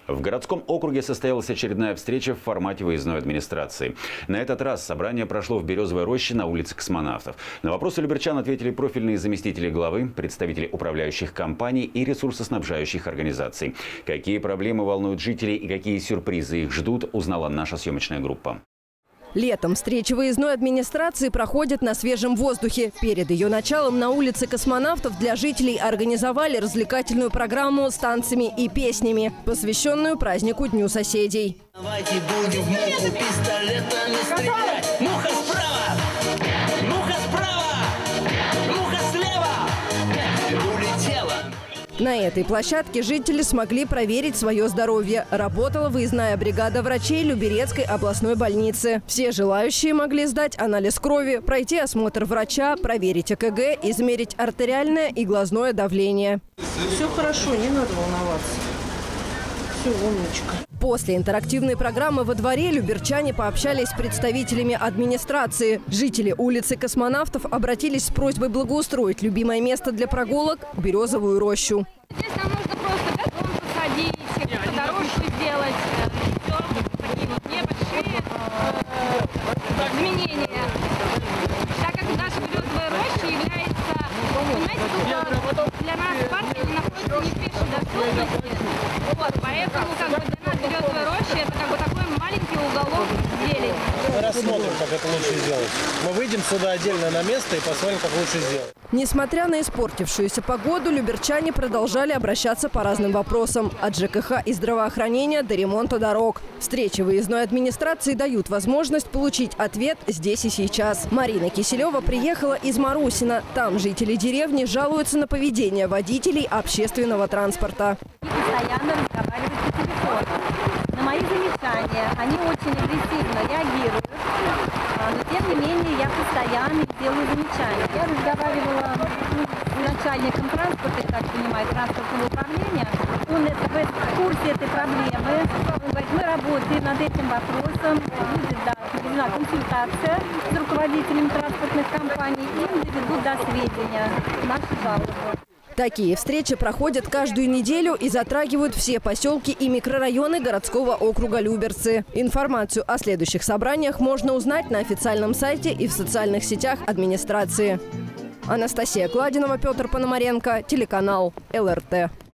В городском округе состоялась очередная встреча в формате выездной администрации. На этот раз собрание прошло в Березовой роще на улице Космонавтов. На вопросы люберчан ответили профильные заместители главы, представители управляющих компаний и ресурсоснабжающих организаций. Какие проблемы волнуют жителей и какие сюрпризы их ждут, узнала наша съемочная группа. Летом встреча выездной администрации проходит на свежем воздухе. Перед ее началом на улице Космонавтов для жителей организовали развлекательную программу с танцами и песнями, посвященную празднику Дню соседей. Давайте будем в муху пистолетами стрелять. Муха справа! Муха справа! Муха слева! Улетела! На этой площадке жители смогли проверить свое здоровье. Работала выездная бригада врачей Люберецкой областной больницы. Все желающие могли сдать анализ крови, пройти осмотр врача, проверить ЭКГ, измерить артериальное и глазное давление. Все хорошо, не надо волноваться. Все, умничка. После интерактивной программы во дворе люберчане пообщались с представителями администрации. Жители улицы Космонавтов обратились с просьбой благоустроить любимое место для прогулок – Березовую рощу. Здесь нам нужно просто газон посадить, какую-то дорожку сделать. Все такие вот небольшие изменения. Так как наша Березовая роща является, понимаете, тут для нас парк не находится не в пешей доступности. Вот, поэтому для нас Березовая роща – это такой маленький уголок зелени. Мы рассмотрим, как это лучше сделать. Мы выйдем сюда отдельно на место и посмотрим, как лучше сделать. Несмотря на испортившуюся погоду, люберчане продолжали обращаться по разным вопросам. От ЖКХ и здравоохранения до ремонта дорог. Встречи выездной администрации дают возможность получить ответ здесь и сейчас. Марина Киселева приехала из Марусина. Там жители деревни жалуются на поведение водителей общественного транспорта. Постоянно разговаривают по телефону. На мои замечания они очень агрессивно реагируют, но тем не менее я постоянно делаю замечания. Я разговаривала с начальником транспорта, так понимаю, транспортного управления. Он в курсе этой проблемы. Он говорит, мы работаем над этим вопросом. Будет проведена консультация с руководителями транспортных компаний и им доведут до сведения наши жалобы. Такие встречи проходят каждую неделю и затрагивают все поселки и микрорайоны городского округа Люберцы. Информацию о следующих собраниях можно узнать на официальном сайте и в социальных сетях администрации. Анастасия Кладинова, Петр Пономаренко, телеканал ЛРТ.